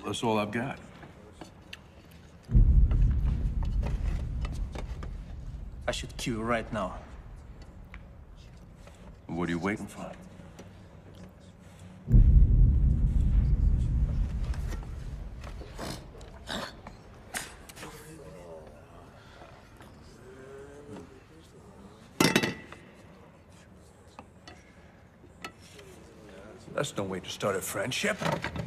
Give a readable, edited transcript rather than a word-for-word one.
That's all I've got. I should kill you right now. What are you waiting for? That's no way to start a friendship.